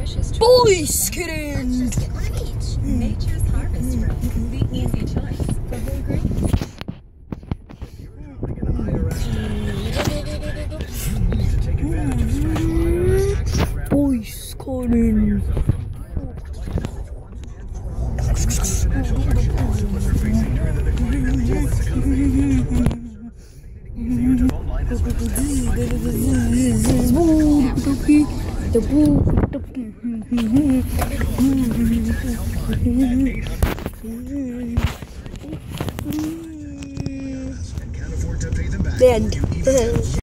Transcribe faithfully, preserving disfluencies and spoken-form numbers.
Boys, Canonn! Nature's Harvest Room, the easy choice for whole grains. Boys, Canonn! The end.